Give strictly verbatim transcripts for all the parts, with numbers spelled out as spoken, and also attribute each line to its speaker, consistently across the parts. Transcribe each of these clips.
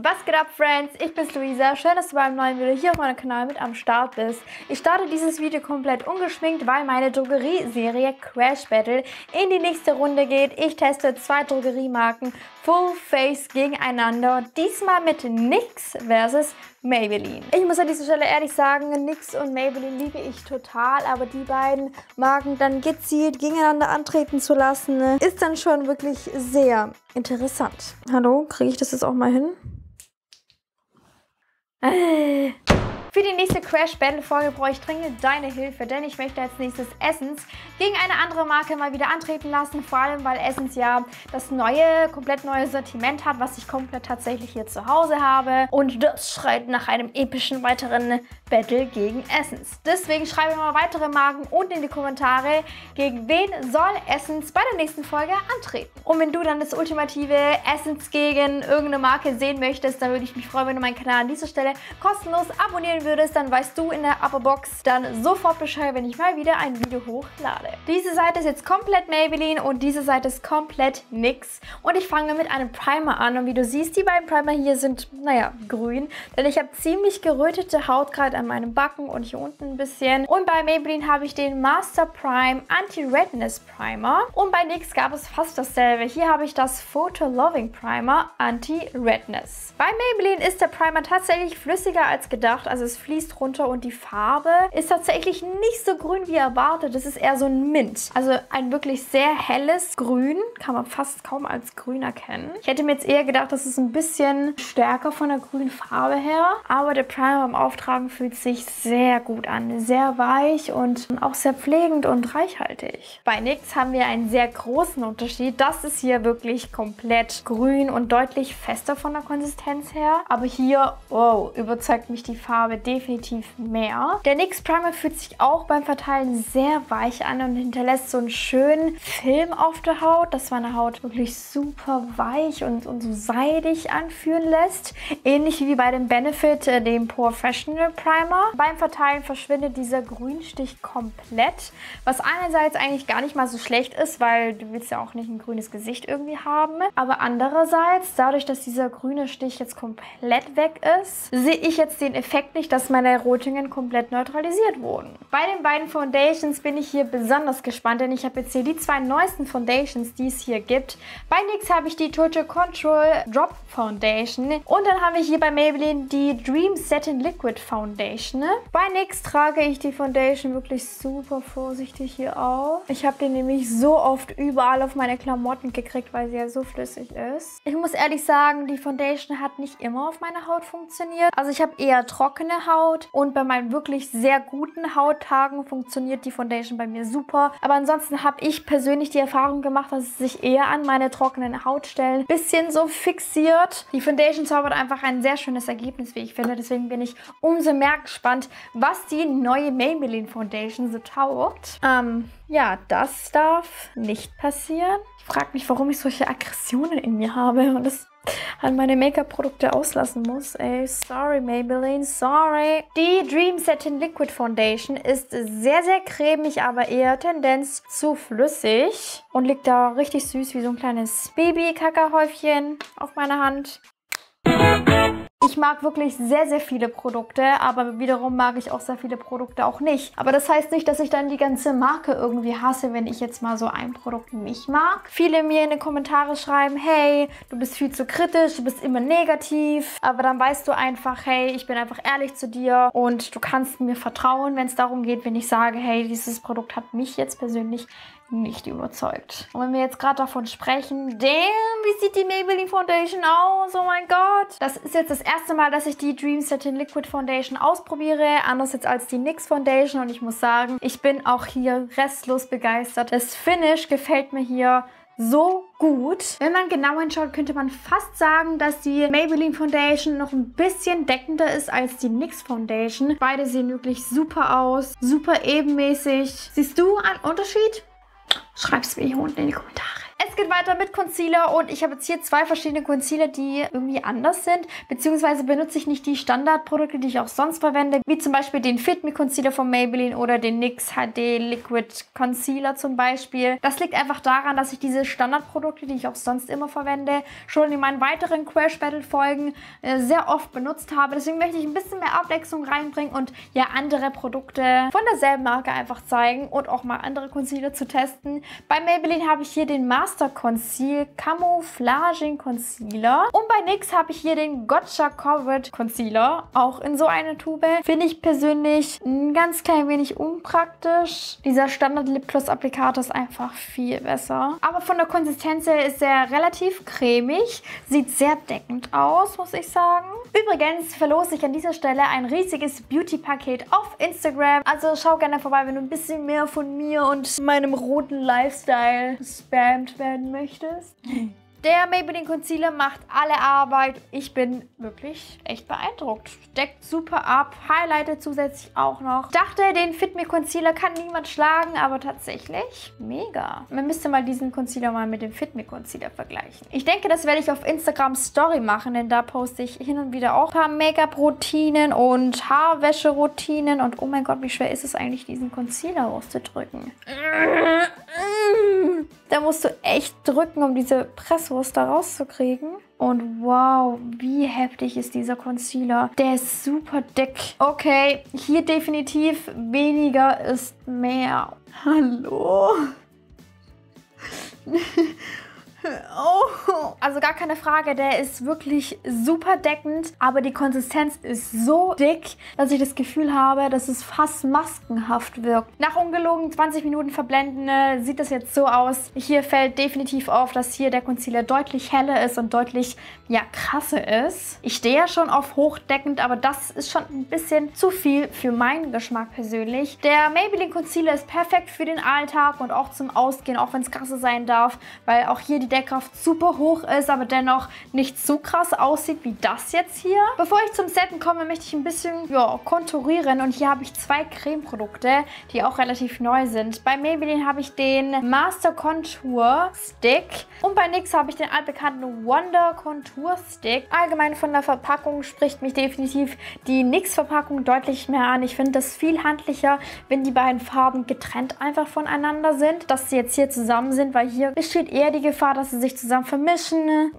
Speaker 1: Was geht ab, Friends? Ich bin's Luisa. Schön, dass du beim neuen Video hier auf meinem Kanal mit am Start bist. Ich starte dieses Video komplett ungeschminkt, weil meine Drogerieserie Crash Battle in die nächste Runde geht. Ich teste zwei Drogeriemarken Full Face gegeneinander. Diesmal mit NYX versus Maybelline. Ich muss an dieser Stelle ehrlich sagen, NYX und Maybelline liebe ich total, aber die beiden Marken dann gezielt gegeneinander antreten zu lassen, ist dann schon wirklich sehr interessant. Hallo, kriege ich das jetzt auch mal hin? Äh. Für die nächste Crash Battle Folge brauche ich dringend deine Hilfe, denn ich möchte als nächstes Essence gegen eine andere Marke mal wieder antreten lassen. Vor allem, weil Essence ja das neue, komplett neue Sortiment hat, was ich komplett tatsächlich hier zu Hause habe. Und das schreit nach einem epischen weiteren Battle gegen Essence. Deswegen schreibe mal weitere Marken unten in die Kommentare, gegen wen soll Essence bei der nächsten Folge antreten. Und wenn du dann das ultimative Essence gegen irgendeine Marke sehen möchtest, dann würde ich mich freuen, wenn du meinen Kanal an dieser Stelle kostenlos abonnieren würdest, dann weißt du in der Abo-Box dann sofort Bescheid, wenn ich mal wieder ein Video hochlade. Diese Seite ist jetzt komplett Maybelline und diese Seite ist komplett NYX. Und ich fange mit einem Primer an. Und wie du siehst, die beiden Primer hier sind, naja, grün. Denn ich habe ziemlich gerötete Haut, gerade an meinem Backen und hier unten ein bisschen. Und bei Maybelline habe ich den Master Prime Anti-Redness Primer. Und bei NYX gab es fast dasselbe. Hier habe ich das Photo Loving Primer Anti-Redness. Bei Maybelline ist der Primer tatsächlich flüssiger als gedacht. Also es fließt runter und die Farbe ist tatsächlich nicht so grün wie erwartet. Das ist eher so ein Mint. Also ein wirklich sehr helles Grün. Kann man fast kaum als grün erkennen. Ich hätte mir jetzt eher gedacht, das ist ein bisschen stärker von der grünen Farbe her. Aber der Primer beim Auftragen fühlt sich sehr gut an. Sehr weich und auch sehr pflegend und reichhaltig. Bei NYX haben wir einen sehr großen Unterschied. Das ist hier wirklich komplett grün und deutlich fester von der Konsistenz her. Aber hier, oh, überzeugt mich die Farbe definitiv mehr. Der NYX Primer fühlt sich auch beim Verteilen sehr weich an und hinterlässt so einen schönen Film auf der Haut, dass meine Haut wirklich super weich und, und so seidig anfühlen lässt. Ähnlich wie bei dem Benefit, äh, dem Professional Primer. Beim Verteilen verschwindet dieser Grünstich komplett, was einerseits eigentlich gar nicht mal so schlecht ist, weil du willst ja auch nicht ein grünes Gesicht irgendwie haben. Aber andererseits, dadurch, dass dieser grüne Stich jetzt komplett weg ist, sehe ich jetzt den Effekt nicht, dass meine Rötungen komplett neutralisiert wurden. Bei den beiden Foundations bin ich hier besonders gespannt, denn ich habe jetzt hier die zwei neuesten Foundations, die es hier gibt. Bei NYX habe ich die Total Control Drop Foundation und dann habe ich hier bei Maybelline die Dream Satin Liquid Foundation. Bei NYX trage ich die Foundation wirklich super vorsichtig hier auf. Ich habe den nämlich so oft überall auf meine Klamotten gekriegt, weil sie ja so flüssig ist. Ich muss ehrlich sagen, die Foundation hat nicht immer auf meiner Haut funktioniert. Also ich habe eher trockene Haut und bei meinen wirklich sehr guten Hauttagen funktioniert die Foundation bei mir super. Aber ansonsten habe ich persönlich die Erfahrung gemacht, dass es sich eher an meine trockenen Hautstellen ein bisschen so fixiert. Die Foundation zaubert einfach ein sehr schönes Ergebnis, wie ich finde. Deswegen bin ich umso mehr gespannt, was die neue Maybelline Foundation so taugt. Ähm, ja, das darf nicht passieren. Ich frage mich, warum ich solche Aggressionen in mir habe und das an meine Make-up-Produkte auslassen muss. Ey, sorry Maybelline, sorry. Die Dream Satin Liquid Foundation ist sehr, sehr cremig, aber eher Tendenz zu flüssig und liegt da richtig süß wie so ein kleines Baby-Kackerhäufchen auf meiner Hand. Ich mag wirklich sehr, sehr viele Produkte, aber wiederum mag ich auch sehr viele Produkte auch nicht. Aber das heißt nicht, dass ich dann die ganze Marke irgendwie hasse, wenn ich jetzt mal so ein Produkt nicht mag. Viele mir in den Kommentaren schreiben, hey, du bist viel zu kritisch, du bist immer negativ. Aber dann weißt du einfach, hey, ich bin einfach ehrlich zu dir und du kannst mir vertrauen, wenn es darum geht, wenn ich sage, hey, dieses Produkt hat mich jetzt persönlich nicht überzeugt. Und wenn wir jetzt gerade davon sprechen, damn, wie sieht die Maybelline Foundation aus? Oh mein Gott. Das ist jetzt das erste Mal, dass ich die Dream Satin Liquid Foundation ausprobiere. Anders jetzt als die NYX Foundation. Und ich muss sagen, ich bin auch hier restlos begeistert. Das Finish gefällt mir hier so gut. Wenn man genau hinschaut, könnte man fast sagen, dass die Maybelline Foundation noch ein bisschen deckender ist als die NYX Foundation. Beide sehen wirklich super aus. Super ebenmäßig. Siehst du einen Unterschied? Schreib's mir hier unten in die Kommentare. Es geht weiter mit Concealer und ich habe jetzt hier zwei verschiedene Concealer, die irgendwie anders sind, beziehungsweise benutze ich nicht die Standardprodukte, die ich auch sonst verwende, wie zum Beispiel den Fit Me Concealer von Maybelline oder den N Y X H D Liquid Concealer zum Beispiel. Das liegt einfach daran, dass ich diese Standardprodukte, die ich auch sonst immer verwende, schon in meinen weiteren Crash Battle Folgen äh, sehr oft benutzt habe. Deswegen möchte ich ein bisschen mehr Abwechslung reinbringen und ja andere Produkte von derselben Marke einfach zeigen und auch mal andere Concealer zu testen. Bei Maybelline habe ich hier den Master Conceal Camouflaging Concealer und bei N Y X habe ich hier den Gotcha Covered Concealer, auch in so einer Tube. Finde ich persönlich ein ganz klein wenig unpraktisch. Dieser Standard Lip Gloss Applikator ist einfach viel besser. Aber von der Konsistenz her ist er relativ cremig, sieht sehr deckend aus, muss ich sagen. Übrigens verlose ich an dieser Stelle ein riesiges Beauty-Paket auf Instagram. Also schau gerne vorbei, wenn du ein bisschen mehr von mir und meinem roten Lifestyle gespammt werden möchtest. Der Maybelline Concealer macht alle Arbeit. Ich bin wirklich echt beeindruckt. Deckt super ab, highlightet zusätzlich auch noch. Ich dachte, den Fit Me Concealer kann niemand schlagen, aber tatsächlich mega. Man müsste mal diesen Concealer mal mit dem Fit Me Concealer vergleichen. Ich denke, das werde ich auf Instagram Story machen, denn da poste ich hin und wieder auch ein paar Make-up-Routinen und Haarwäsche-Routinen. Und oh mein Gott, wie schwer ist es eigentlich, diesen Concealer auszudrücken. Da musst du echt drücken, um diese Presswurst da rauszukriegen. Und wow, wie heftig ist dieser Concealer. Der ist super dick. Okay, hier definitiv weniger ist mehr. Hallo? Oh. Also gar keine Frage, der ist wirklich super deckend, aber die Konsistenz ist so dick, dass ich das Gefühl habe, dass es fast maskenhaft wirkt. Nach ungelogen zwanzig Minuten verblenden äh, sieht das jetzt so aus. Hier fällt definitiv auf, dass hier der Concealer deutlich heller ist und deutlich, ja, krasser ist. Ich stehe ja schon auf hochdeckend, aber das ist schon ein bisschen zu viel für meinen Geschmack persönlich. Der Maybelline Concealer ist perfekt für den Alltag und auch zum Ausgehen, auch wenn es krasser sein darf, weil auch hier die Deckkraft super hoch ist, aber dennoch nicht so krass aussieht wie das jetzt hier. Bevor ich zum Setten komme, möchte ich ein bisschen ja, konturieren und hier habe ich zwei Cremeprodukte, die auch relativ neu sind. Bei Maybelline habe ich den Master Contour Stick und bei N Y X habe ich den altbekannten Wonder Contour Stick. Allgemein von der Verpackung spricht mich definitiv die N Y X Verpackung deutlich mehr an. Ich finde das viel handlicher, wenn die beiden Farben getrennt einfach voneinander sind, dass sie jetzt hier zusammen sind, weil hier besteht eher die Gefahr, dass sie sich zusammen vermischen.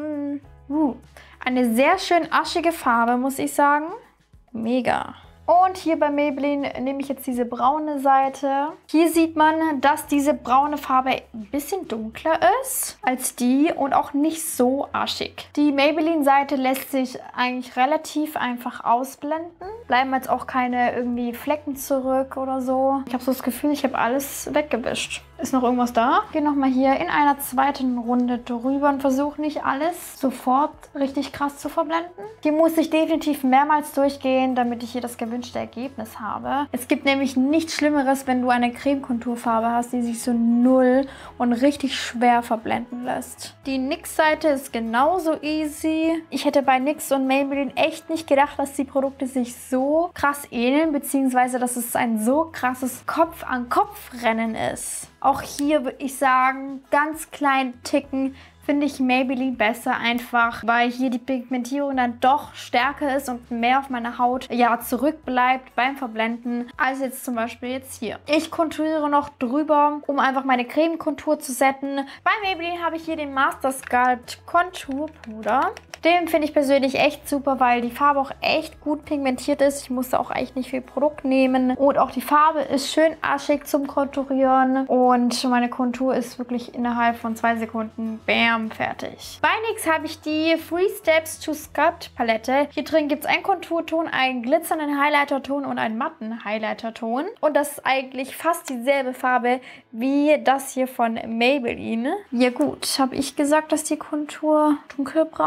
Speaker 1: Uh, eine sehr schön aschige Farbe, muss ich sagen. Mega. Und hier bei Maybelline nehme ich jetzt diese braune Seite. Hier sieht man, dass diese braune Farbe ein bisschen dunkler ist als die und auch nicht so aschig. Die Maybelline-Seite lässt sich eigentlich relativ einfach ausblenden. Bleiben jetzt auch keine irgendwie Flecken zurück oder so. Ich habe so das Gefühl, ich habe alles weggewischt. Ist noch irgendwas da? Ich gehe nochmal hier in einer zweiten Runde drüber und versuche nicht alles sofort richtig krass zu verblenden. Hier muss ich definitiv mehrmals durchgehen, damit ich hier das gewünschte Ergebnis habe. Es gibt nämlich nichts Schlimmeres, wenn du eine Creme-Konturfarbe hast, die sich so null und richtig schwer verblenden lässt. Die N Y X-Seite ist genauso easy. Ich hätte bei N Y X und Maybelline echt nicht gedacht, dass die Produkte sich so krass ähneln, beziehungsweise dass es ein so krasses Kopf-an-Kopf-Rennen ist. Auch hier würde ich sagen, ganz klein Ticken finde ich Maybelline besser, einfach weil hier die Pigmentierung dann doch stärker ist und mehr auf meiner Haut ja zurückbleibt beim Verblenden, als jetzt zum Beispiel jetzt hier. Ich konturiere noch drüber, um einfach meine Cremekontur zu setten. Bei Maybelline habe ich hier den Master Sculpt Contour Puder. Den finde ich persönlich echt super, weil die Farbe auch echt gut pigmentiert ist. Ich musste auch echt nicht viel Produkt nehmen. Und auch die Farbe ist schön aschig zum Konturieren. Und meine Kontur ist wirklich innerhalb von zwei Sekunden, bam, fertig. Bei N Y X habe ich die Three Steps to Sculpt Palette. Hier drin gibt es einen Konturton, einen glitzernden Highlighterton und einen matten Highlighterton. Und das ist eigentlich fast dieselbe Farbe wie das hier von Maybelline. Ja gut, habe ich gesagt, dass die Kontur dunkelbraun ist?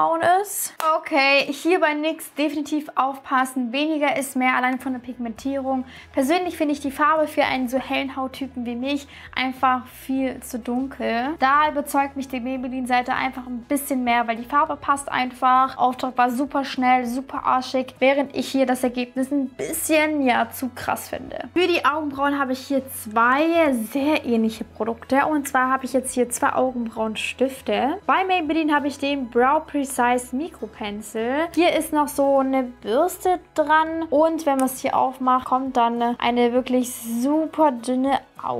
Speaker 1: aus. Okay, hier bei NYX definitiv aufpassen. Weniger ist mehr, allein von der Pigmentierung. Persönlich finde ich die Farbe für einen so hellen Hauttypen wie mich einfach viel zu dunkel. Da überzeugt mich die Maybelline-Seite einfach ein bisschen mehr, weil die Farbe passt einfach. Auftrag war super schnell, super arschig, während ich hier das Ergebnis ein bisschen, ja, zu krass finde. Für die Augenbrauen habe ich hier zwei sehr ähnliche Produkte. Und zwar habe ich jetzt hier zwei Augenbrauenstifte. Bei Maybelline habe ich den Brow Precise Micro Pencil. Hier ist noch so eine Bürste dran. Und wenn man es hier aufmacht, kommt dann eine wirklich super dünne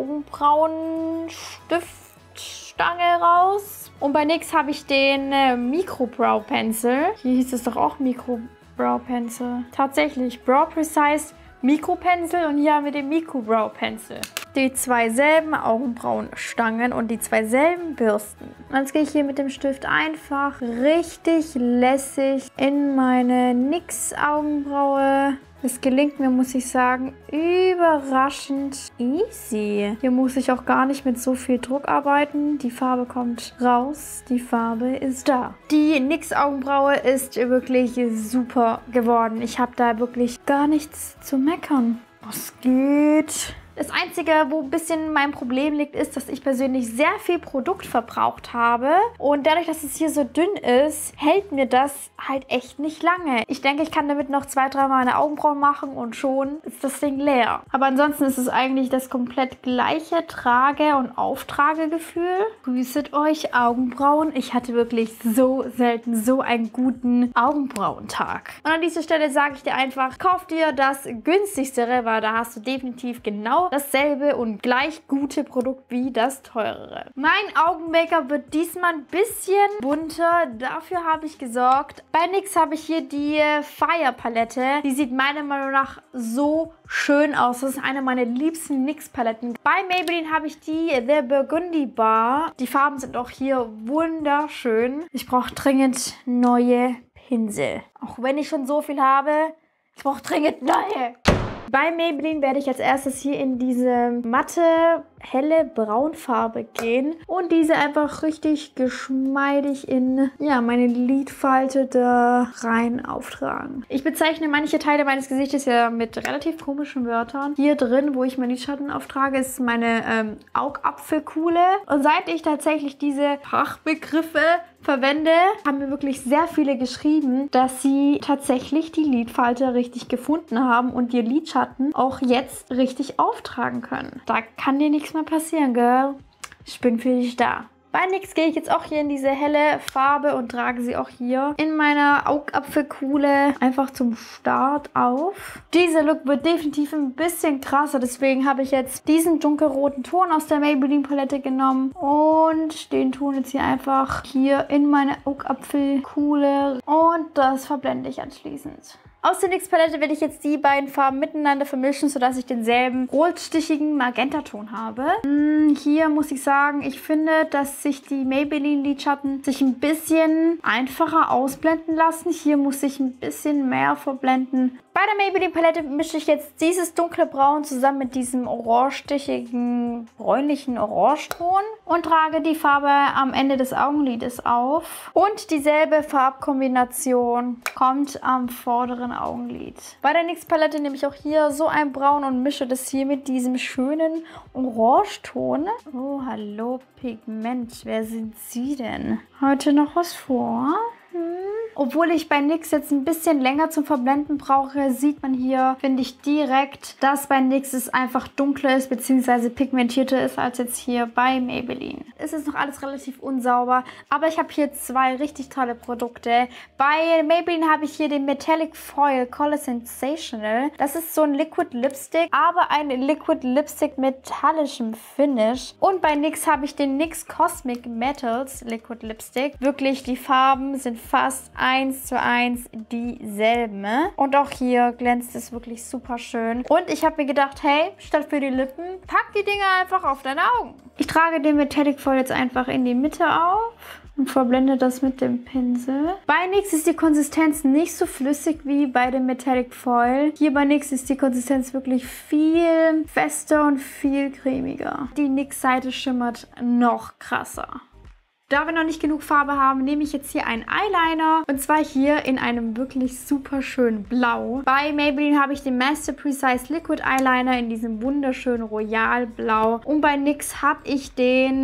Speaker 1: Augenbrauenstiftstange raus. Und bei NYX habe ich den äh, Micro Brow Pencil. Hier hieß es doch auch Micro Brow Pencil. Tatsächlich, Brow Precise Micro Pencil und hier haben wir den Micro Brow Pencil. Die zwei selben Augenbrauenstangen und die zwei selben Bürsten. Und jetzt gehe ich hier mit dem Stift einfach richtig lässig in meine NYX Augenbraue. Es gelingt mir, muss ich sagen, überraschend easy. Hier muss ich auch gar nicht mit so viel Druck arbeiten. Die Farbe kommt raus, die Farbe ist da. Die NYX Augenbraue ist wirklich super geworden. Ich habe da wirklich gar nichts zu meckern. Was geht? Das Einzige, wo ein bisschen mein Problem liegt, ist, dass ich persönlich sehr viel Produkt verbraucht habe. Und dadurch, dass es hier so dünn ist, hält mir das halt echt nicht lange. Ich denke, ich kann damit noch zwei, dreimal meine Augenbrauen machen und schon ist das Ding leer. Aber ansonsten ist es eigentlich das komplett gleiche Trage- und Auftragegefühl. Grüßet euch Augenbrauen. Ich hatte wirklich so selten so einen guten Augenbrauentag. Und an dieser Stelle sage ich dir einfach, kauf dir das günstigste, weil da hast du definitiv genau dasselbe und gleich gute Produkt wie das teurere. Mein Augen-Make-up wird diesmal ein bisschen bunter. Dafür habe ich gesorgt. Bei NYX habe ich hier die Fire Palette. Die sieht meiner Meinung nach so schön aus. Das ist eine meiner liebsten NYX Paletten. Bei Maybelline habe ich die The Burgundy Bar. Die Farben sind auch hier wunderschön. Ich brauche dringend neue Pinsel. Auch wenn ich schon so viel habe, ich brauche dringend neue. Bei Maybelline werde ich als erstes hier in diese matte, helle Braunfarbe gehen und diese einfach richtig geschmeidig in, ja, meine Lidfalte da rein auftragen. Ich bezeichne manche Teile meines Gesichtes ja mit relativ komischen Wörtern. Hier drin, wo ich meinen Lidschatten auftrage, ist meine ähm, Augapfelkuhle. Und seit ich tatsächlich diese Fachbegriffe verwende, haben mir wirklich sehr viele geschrieben, dass sie tatsächlich die Lidfalte richtig gefunden haben und ihr Lidschatten auch jetzt richtig auftragen können. Da kann dir nichts mehr passieren, Girl. Ich bin für dich da. Bei NYX gehe ich jetzt auch hier in diese helle Farbe und trage sie auch hier in meiner Augapfelkuhle einfach zum Start auf. Dieser Look wird definitiv ein bisschen krasser, deswegen habe ich jetzt diesen dunkelroten Ton aus der Maybelline Palette genommen und den Ton jetzt hier einfach hier in meine Augapfelkuhle und das verblende ich anschließend. Aus der NYX Palette werde ich jetzt die beiden Farben miteinander vermischen, sodass ich denselben rotstichigen Magentaton habe. Hm, hier muss ich sagen, ich finde, dass sich die Maybelline Lidschatten sich ein bisschen einfacher ausblenden lassen. Hier muss ich ein bisschen mehr verblenden. Bei der Maybelline Palette mische ich jetzt dieses dunkle Braun zusammen mit diesem orangestichigen, bräunlichen Orangeton und trage die Farbe am Ende des Augenlides auf. Und dieselbe Farbkombination kommt am vorderen Augenlid. Bei der NYX Palette nehme ich auch hier so ein Braun und mische das hier mit diesem schönen Orangeton. Oh, hallo Pigment, wer sind Sie denn? Heute noch was vor? Hm. Obwohl ich bei NYX jetzt ein bisschen länger zum Verblenden brauche, sieht man hier, finde ich, direkt, dass bei NYX es einfach dunkler ist, bzw. pigmentierter ist, als jetzt hier bei Maybelline. Es ist noch alles relativ unsauber, aber ich habe hier zwei richtig tolle Produkte. Bei Maybelline habe ich hier den Metallic Foil Color Sensational. Das ist so ein Liquid Lipstick, aber ein Liquid Lipstick mit metallischem Finish. Und bei NYX habe ich den NYX Cosmic Metals Liquid Lipstick. Wirklich, die Farben sind fast eins zu eins dieselben. Und auch hier glänzt es wirklich super schön. Und ich habe mir gedacht, hey, statt für die Lippen, pack die Dinger einfach auf deine Augen. Ich trage den Metallic Foil jetzt einfach in die Mitte auf und verblende das mit dem Pinsel. Bei NYX ist die Konsistenz nicht so flüssig wie bei dem Metallic Foil. Hier bei NYX ist die Konsistenz wirklich viel fester und viel cremiger. Die NYX-Seite schimmert noch krasser. Da wir noch nicht genug Farbe haben, nehme ich jetzt hier einen Eyeliner. Und zwar hier in einem wirklich super schönen Blau. Bei Maybelline habe ich den Master Precise Liquid Eyeliner in diesem wunderschönen Royal Blau. Und bei N Y X habe ich den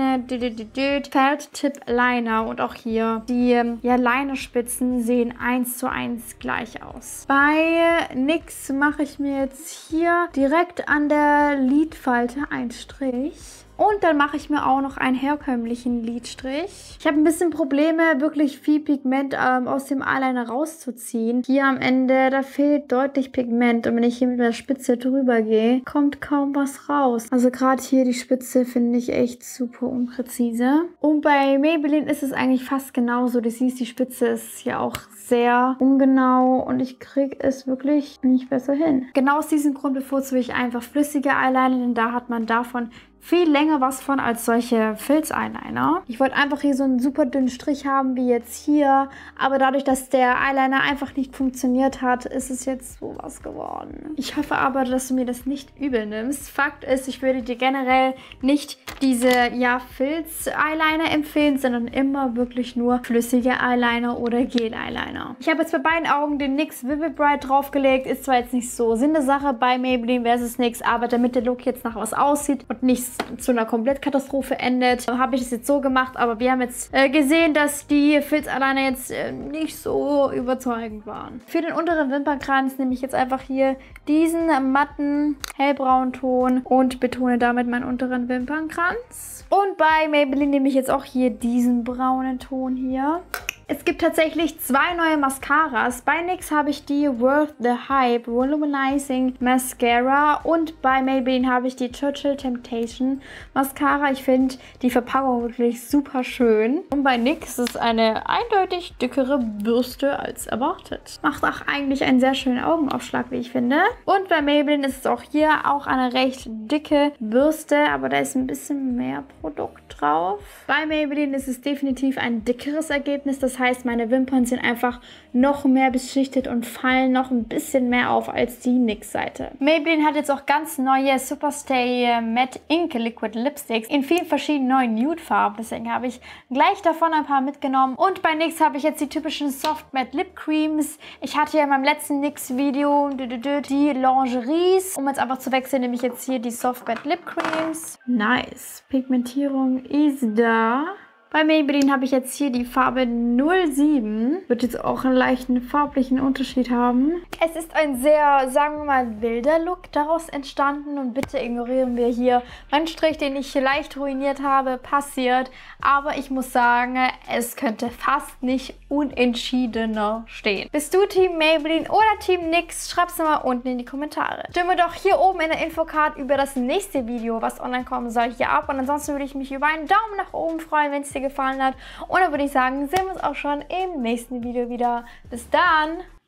Speaker 1: äh, Felt Tip Liner. Und auch hier die ja, Linerspitzen sehen eins zu eins gleich aus. Bei N Y X mache ich mir jetzt hier direkt an der Lidfalte einen Strich. Und dann mache ich mir auch noch einen herkömmlichen Lidstrich. Ich habe ein bisschen Probleme, wirklich viel Pigment ähm, aus dem Eyeliner rauszuziehen. Hier am Ende, da fehlt deutlich Pigment. Und wenn ich hier mit der Spitze drüber gehe, kommt kaum was raus. Also gerade hier die Spitze finde ich echt super unpräzise. Und bei Maybelline ist es eigentlich fast genauso. Du siehst, die Spitze ist hier auch sehr ungenau und ich kriege es wirklich nicht besser hin. Genau aus diesem Grund bevorzuge ich einfach flüssige Eyeliner, denn da hat man davon viel länger was von als solche Filz-Eyeliner. Ich wollte einfach hier so einen super dünnen Strich haben, wie jetzt hier. Aber dadurch, dass der Eyeliner einfach nicht funktioniert hat, ist es jetzt sowas geworden. Ich hoffe aber, dass du mir das nicht übel nimmst. Fakt ist, ich würde dir generell nicht diese, ja, Filz-Eyeliner empfehlen, sondern immer wirklich nur flüssige Eyeliner oder Gel-Eyeliner. Ich habe jetzt bei beiden Augen den N Y X Vivid Bright draufgelegt. Ist zwar jetzt nicht so Sinn der Sache bei Maybelline versus N Y X, aber damit der Look jetzt nach was aussieht und nicht zu einer Komplettkatastrophe endet, habe ich es jetzt so gemacht, aber wir haben jetzt äh, gesehen, dass die Filz-Eyeliner jetzt äh, nicht so überzeugend waren. Für den unteren Wimpernkranz nehme ich jetzt einfach hier diesen matten hellbraunen Ton und betone damit meinen unteren Wimpernkranz. Und bei Maybelline nehme ich jetzt auch hier diesen braunen Ton hier. Es gibt tatsächlich zwei neue Mascaras. Bei N Y X habe ich die Worth the Hype Voluminizing Mascara und bei Maybelline habe ich die Churchill Temptation Mascara. Ich finde die Verpackung wirklich super schön. Und bei N Y X ist es eine eindeutig dickere Bürste als erwartet. Macht auch eigentlich einen sehr schönen Augenaufschlag, wie ich finde. Und bei Maybelline ist es auch hier auch eine recht dicke Bürste, aber da ist ein bisschen mehr Produkt drauf. Bei Maybelline ist es definitiv ein dickeres Ergebnis. Das heißt, meine Wimpern sind einfach noch mehr beschichtet und fallen noch ein bisschen mehr auf als die N Y X-Seite. Maybelline hat jetzt auch ganz neue Superstay Matte Ink Liquid Lipsticks in vielen verschiedenen neuen Nude-Farben. Deswegen habe ich gleich davon ein paar mitgenommen. Und bei N Y X habe ich jetzt die typischen Soft Matte Lip Creams. Ich hatte ja in meinem letzten N Y X-Video die Lingeries. Um jetzt einfach zu wechseln, nehme ich jetzt hier die Soft Matte Lip Creams. Nice. Pigmentierung ist da. Bei Maybelline habe ich jetzt hier die Farbe null sieben. Wird jetzt auch einen leichten farblichen Unterschied haben. Es ist ein sehr, sagen wir mal, wilder Look daraus entstanden. Und bitte ignorieren wir hier meinen Strich, den ich hier leicht ruiniert habe, passiert. Aber ich muss sagen, es könnte fast nicht unentschiedener stehen. Bist du Team Maybelline oder Team N Y X? Schreib's mir mal unten in die Kommentare. Stimme doch hier oben in der Infocard über das nächste Video, was online kommen soll, hier ab. Und ansonsten würde ich mich über einen Daumen nach oben freuen, wenn es dir gefallen hat. Und dann würde ich sagen, sehen wir uns auch schon im nächsten Video wieder. Bis dann!